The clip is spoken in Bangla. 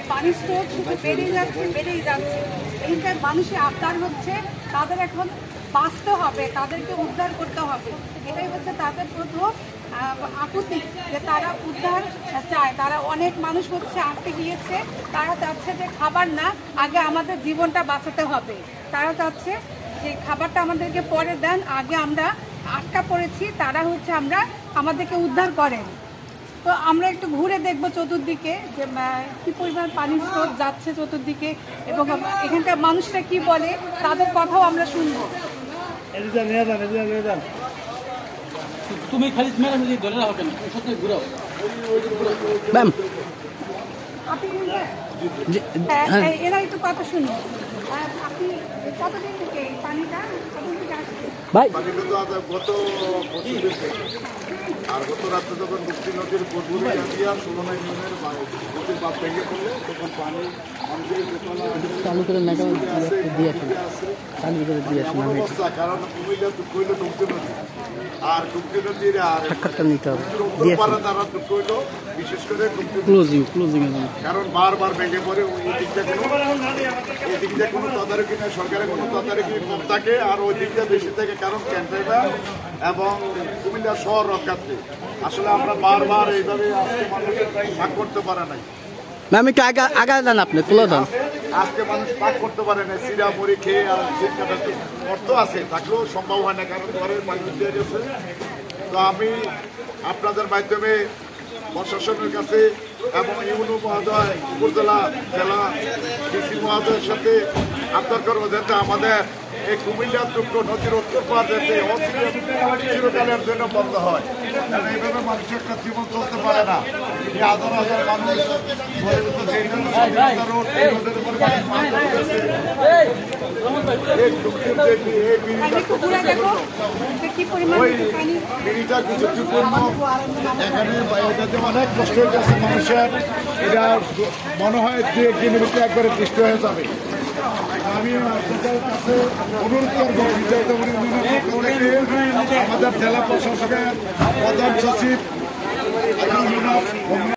পানির স্রোত শুধু বেড়েই যাচ্ছে। এইটাই মানুষের আবদার হচ্ছে, তাদের এখন বাঁচতে হবে, তাদেরকে উদ্ধার করতে হবে। এটাই হচ্ছে তাদের প্রথম আকুতি, যে তারা উদ্ধার চায়। তারা অনেক মানুষ হচ্ছে আটকে গিয়েছে, তারা চাচ্ছে যে খাবার না, আগে আমাদের জীবনটা বাঁচাতে হবে। তারা চাচ্ছে যে খাবারটা আমাদেরকে পরে দেন, আগে আমরা আটকা পড়েছি, তারা হচ্ছে আমাদেরকে উদ্ধার করেন। তো আমরা একটু ঘুরে দেখবো চতুর্দিকে যে কি পরিমাণ পানির স্রোত যাচ্ছে চতুর্দিকে, এবং এখানকার মানুষরা কি বলে তাদের কথাও আমরা শুনবো। তুমি খালি ধরে রাখো কেন, ঘুরাও। এরা একটু কথা শুনবো। আপনি কতদিন থেকে এই পানিটা আসছে? ভাই গত আর গত রাত্রে যখন মুক্তি নদীর সুরনা ইউনিয়নের নদীর বাঁধ ভেঙে পড়লে তখন পানি চালু করে না অবস্থা, কারণ কুমিল্লা কইল ডুবতে নদী আর ডুবতে নদীর আর সাক্ষাৎকার নিতে হবে তারা কইল বিশেষ করে ক্লোজিং কারণ বারবার ভেঙে পড়ে। এই দিকটা কোনো তদারকি নেই, সরকারের কোনো তদারকি কম থাকে, আর ওই দিকটা বেশি থাকে, কারণ ক্যান্টাইনা এবং কুমিল্লা শহর রক্ষার্থে। আসলে আমরা বারবার এইভাবে আজকে মানুষের ভাগ করতে পারে নাই। ম্যাম একটু আগে দেন, আপনি তুলে দেন। আজকে মানুষ ভাগ করতে পারে না, সিরা মুড়ি খেয়ে আর শীত কাটাতে অর্থ আছে থাকলেও সম্ভব হয় না, কারণ ঘরের পানি দিয়ে গেছে। তো আমি আপনাদের মাধ্যমে প্রশাসনের কাছে এবং ইউনো মহোদয়, উপজেলা, জেলা ডিসি মহোদয়ের সাথে আবদার করবো যাতে আমাদের এই কুমিল্লার টুকরো নদীর উত্তর পার যাতে চিরকালের জন্য বন্ধ হয়, কারণ এইভাবে মানুষের একটা জীবন চলতে পারে না। এই হাজার হাজার মানুষ এখানে অনেক কষ্ট হয়ে গেছে মানুষের, এটা মনে হয় 2-1 দিনের ভিতরে একবারে দৃষ্টি হয়ে যাবে। আমি আপনাদের কাছে অনুরোধ করবো আমাদের জেলা প্রশাসকের প্রধান সচিব